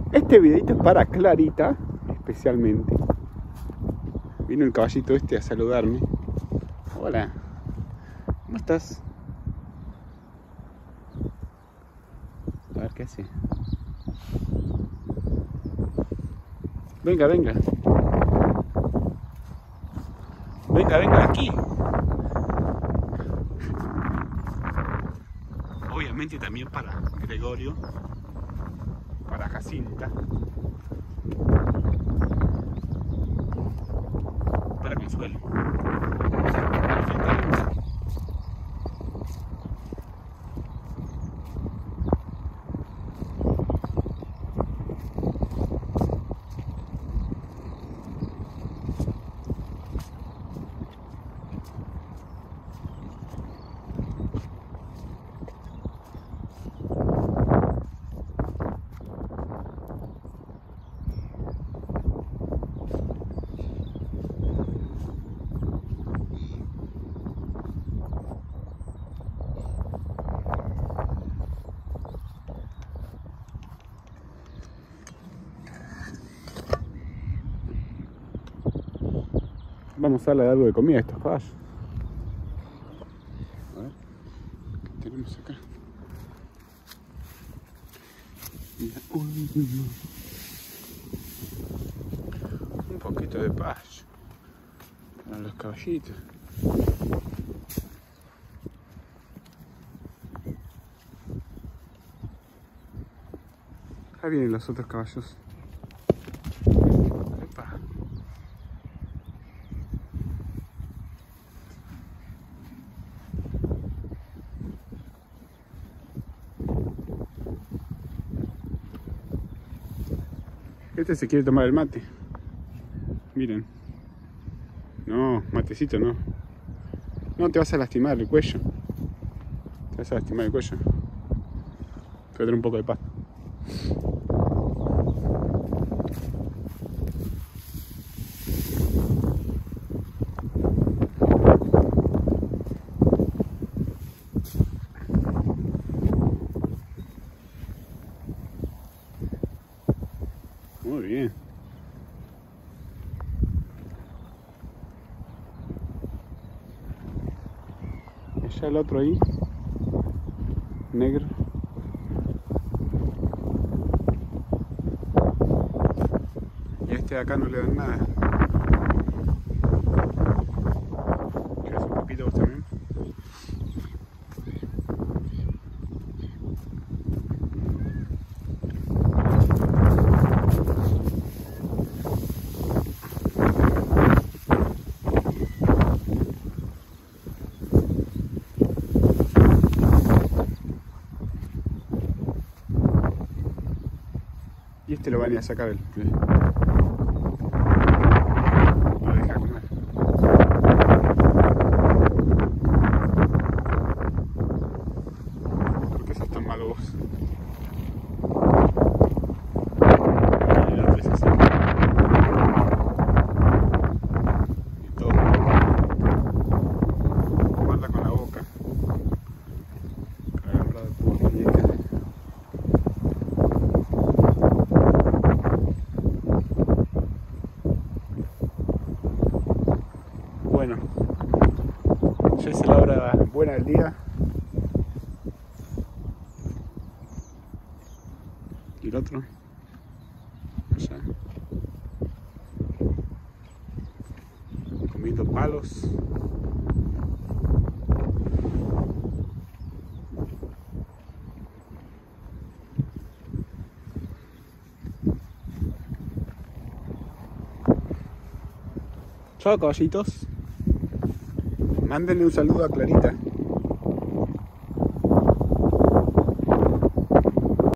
Este videito es para Clarita, especialmente. Vino el caballito este a saludarme. Hola, ¿cómo estás? A ver qué hace. Venga, venga. Venga, venga aquí. Obviamente también para Gregorio, para Jacinta, para Consuelo. Vamos a darle algo de comida a estos caballos. A ver, ¿qué tenemos acá? Mira, un poquito de pasto para los caballitos. Acá vienen los otros caballos. Epa. Este se quiere tomar el mate. Miren. No, matecito no. No, te vas a lastimar el cuello. Te vas a lastimar el cuello. Te voy a dar un poco de paz. Muy bien. Y ya el otro ahí, negro. Y este de acá no le dan nada. ¿Quieres un poquito vos también? Y este lo van a ir a sacar el... Lo deja comer. ¿Por qué sos tan malo vos? Y el otro es así. Y todo. Guarda con la boca. Agarrado de pura muñeca. Bueno, ya es la hora buena del día. Y el otro, allá, comiendo palos. Chao, caballitos. Mándenle un saludo a Clarita.